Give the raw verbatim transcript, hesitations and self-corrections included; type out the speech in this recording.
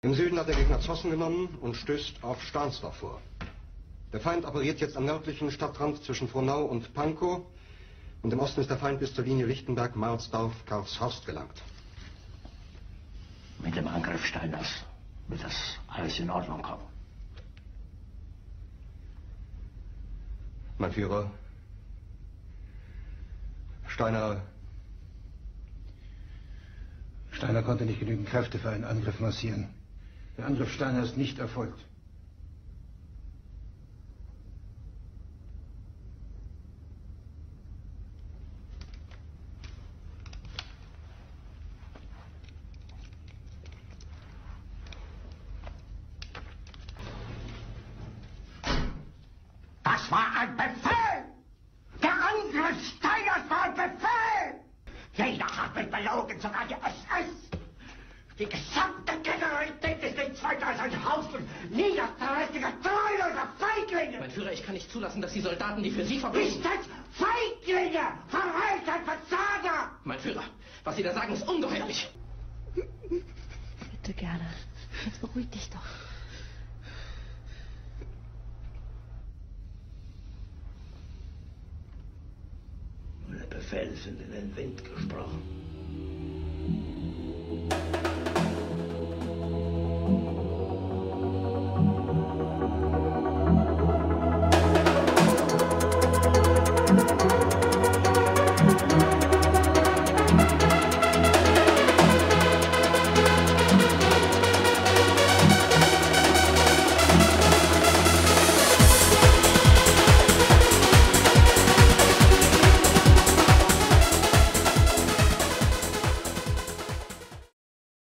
Im Süden hat der Gegner Zossen genommen und stößt auf Stahnsdorf vor. Der Feind operiert jetzt am nördlichen Stadtrand zwischen Frohnau und Pankow. Und im Osten ist der Feind bis zur Linie Lichtenberg-Marsdorf-Karlshorst gelangt. Mit dem Angriff Steiners wird das alles in Ordnung kommen. Mein Führer, Steiner... Steiner konnte nicht genügend Kräfte für einen Angriff massieren. Der Angriff Steiner ist nicht erfolgt. Das war ein Befehl! Der Angriff Steiners war ein Befehl! Jeder hat mich belogen, sogar die S S! Die gesamte Generalität ist nichts weiter als ein Haufen niederträchtiger, treuloser Feiglinge! Mein Führer, ich kann nicht zulassen, dass die Soldaten, die für Sie verbringen... Nicht als Feiglinge! Verreiter, Versager! Mein Führer, was Sie da sagen, ist ungeheuerlich! Bitte gerne. Jetzt beruhig dich doch. Meine Befehle sind in den Wind gesprochen.